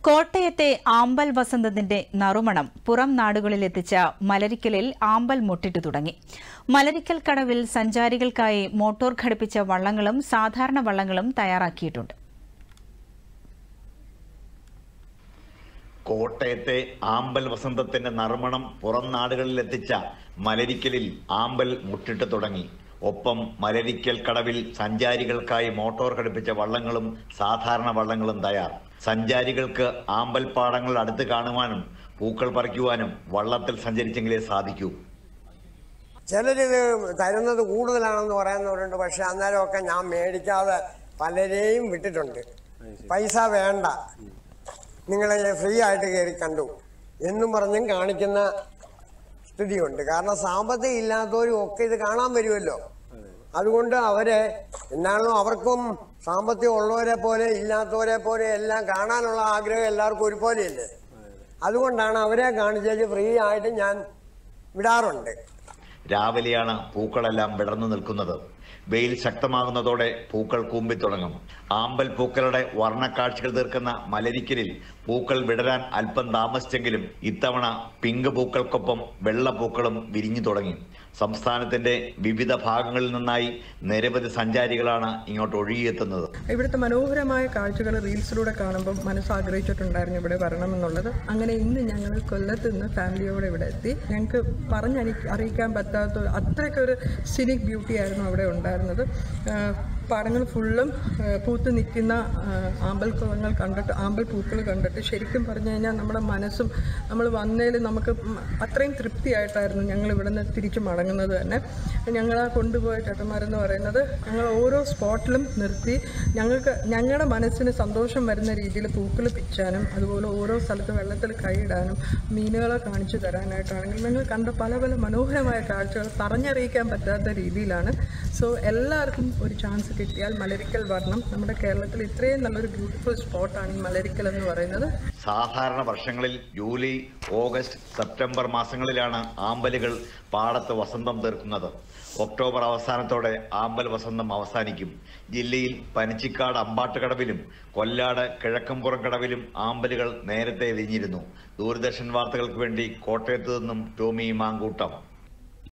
കോട്ടയത്തെ ആമ്പൽ വസന്തത്തിന്റെ നറുമണം പുറം നാടുകളിലെത്തിച്ച മലരിക്കലിൽ ആമ്പൽ മുട്ടിട്ടു തുടങ്ങി. മലരിക്കൽ കടവിൽ സഞ്ചാരികൾക്കായി മോട്ടോർ ഘടിപ്പിച്ച വള്ളങ്ങളും സാധാരണ വള്ളങ്ങളും തയ്യാറാക്കിയിട്ടുണ്ട്. കോട്ടയത്തെ ആമ്പൽ വസന്തത്തിന്റെ നറുമണം പുറം നാടുകളിലെത്തിച്ച മലരിക്കലിൽ ആമ്പൽ മുട്ടിട്ടു തുടങ്ങി. ഒപ്പം മലരിക്കൽ കടവിൽ സഞ്ചാരികൾക്കായി മോട്ടോർ ഘടിപ്പിച്ച വള്ളങ്ങളും സാധാരണ വള്ളങ്ങളും തയ്യാർ. സഞ്ചാരികൾക്ക് ആമ്പൽ പാടങ്ങൾ അടുത്ത് കാണുവാനും പൂക്കൾ പറിക്കുവാനും വള്ളത്തിൽ സഞ്ചരിച്ചെങ്കിലേ സാധിക്കൂ. ചിലരിത് തരുന്നത് കൂടുതലാണെന്ന് പറയുന്നവരുണ്ട്. പക്ഷെ അന്നേരമൊക്കെ ഞാൻ മേടിക്കാതെ പലരെയും വിട്ടിട്ടുണ്ട്. പൈസ വേണ്ട, നിങ്ങളെ ഫ്രീ ആയിട്ട് കയറി കണ്ടു എന്നും പറഞ്ഞും കാണിക്കുന്ന സ്ഥിതിയുണ്ട്. കാരണം സാമ്പത്തികം ഇല്ലാത്തവരും ഒക്കെ ഇത് കാണാൻ വരുമല്ലോ. അതുകൊണ്ട് അവരെ എന്നാണോ അവർക്കും സാമ്പത്തികം ഉള്ളവരെ പോലെ ഇല്ലാത്തവരെ പോലെ എല്ലാം കാണാനുള്ള ആഗ്രഹം എല്ലാവർക്കും ഒരുപോലെയല്ലേ. അതുകൊണ്ടാണ് അവരെ കാണിച്ചേച്ച് ഫ്രീ ആയിട്ട് ഞാൻ വിടാറുണ്ട്. രാവിലെയാണ് പൂക്കളെല്ലാം വിടർന്നു നിൽക്കുന്നത്. വെയിൽ ശക്തമാകുന്നതോടെ പൂക്കൾ കൂമ്പിത്തുടങ്ങും. ആമ്പൽ പൂക്കളുടെ വർണ്ണക്കാഴ്ചകൾ തീർക്കുന്ന മലരിക്കലിൽ പൂക്കൾ വിടരാൻ അല്പം താമസിച്ചെങ്കിലും ഇത്തവണ പിങ്ക് പൂക്കൾക്കൊപ്പം വെള്ളപ്പൂക്കളും വിരിഞ്ഞു തുടങ്ങി. സംസ്ഥാനത്തിന്റെ വിവിധ ഭാഗങ്ങളിൽ നിന്നായി നിരവധി സഞ്ചാരികളാണ് ഇങ്ങോട്ട് ഒഴുകിയെത്തുന്നത്. ഇവിടുത്തെ മനോഹരമായ കാഴ്ചകൾ റീൽസിലൂടെ കാണുമ്പോൾ മനസ്സാഗ്രഹിച്ചിട്ടുണ്ടായിരുന്നു ഇവിടെ വരണമെന്നുള്ളത്. അങ്ങനെ ഇന്ന് ഞങ്ങൾ കൊല്ലത്ത് നിന്ന് ഫാമിലിയോടെ ഇവിടെ എത്തി. ഞങ്ങൾക്ക് അറിയിക്കാൻ പറ്റാത്ത അത്രയ്ക്കൊരു സിനിക് ബ്യൂട്ടി ആയിരുന്നു അവിടെ ഉണ്ടായിരുന്നത്. പാടങ്ങൾ ഫുള്ളും പൂത്ത് നിൽക്കുന്ന ആമ്പൽക്കുളങ്ങൾ കണ്ടിട്ട്, ആമ്പൽ പൂക്കൾ കണ്ടിട്ട് ശരിക്കും പറഞ്ഞു കഴിഞ്ഞാൽ നമ്മുടെ മനസ്സും നമ്മൾ വന്നതിൽ നമുക്ക് അത്രയും തൃപ്തിയായിട്ടായിരുന്നു ഞങ്ങൾ ഇവിടെ നിന്ന് തിരിച്ചു മടങ്ങുന്നത് തന്നെ. ഞങ്ങളെ കൊണ്ടുപോയ ചേട്ടന്മാരെന്ന് പറയുന്നത് ഞങ്ങൾ ഓരോ സ്പോട്ടിലും നിർത്തി ഞങ്ങളുടെ മനസ്സിന് സന്തോഷം വരുന്ന രീതിയിൽ പൂക്കൾ പിച്ചാനും അതുപോലെ ഓരോ സ്ഥലത്ത് വെള്ളത്തിൽ കൈയിടാനും മീനുകളെ കാണിച്ചു തരാനായിട്ടാണെങ്കിൽ ഞങ്ങൾ കണ്ട പല പല മനോഹരമായ കാഴ്ചകൾ പറഞ്ഞറിയിക്കാൻ പറ്റാത്ത രീതിയിലാണ്. സോ എല്ലാവർക്കും ഒരു ചാൻസ് കിട്ടിയാൽ മലരിക്കൽ വരണം. നമ്മുടെ കേരളത്തിൽ ഇത്രയും നല്ലൊരു ബ്യൂട്ടിഫുൾ സ്പോട്ടാണ് ഈ മലരിക്കൽ എന്ന് പറയുന്നത്. സാധാരണ വർഷങ്ങളിൽ ജൂലൈ, ഓഗസ്റ്റ്, സെപ്റ്റംബർ മാസങ്ങളിലാണ് ആമ്പലുകൾ പാടത്ത് വസന്തം തീർക്കുന്നത്. ഒക്ടോബർ അവസാനത്തോടെ ആമ്പൽ വസന്തം അവസാനിക്കും. ജില്ലയിൽ പനച്ചിക്കാട് അമ്പാട്ടുകടവിലും കൊല്ലാട് കിഴക്കമ്പുറം കടവിലും ആമ്പലുകൾ നേരത്തെ വിരിഞ്ഞിരുന്നു. ദൂരദർശൻ വാർത്തകൾക്ക് വേണ്ടി കോട്ടയത്ത് നിന്നും ടോമി മാങ്കൂട്ടം.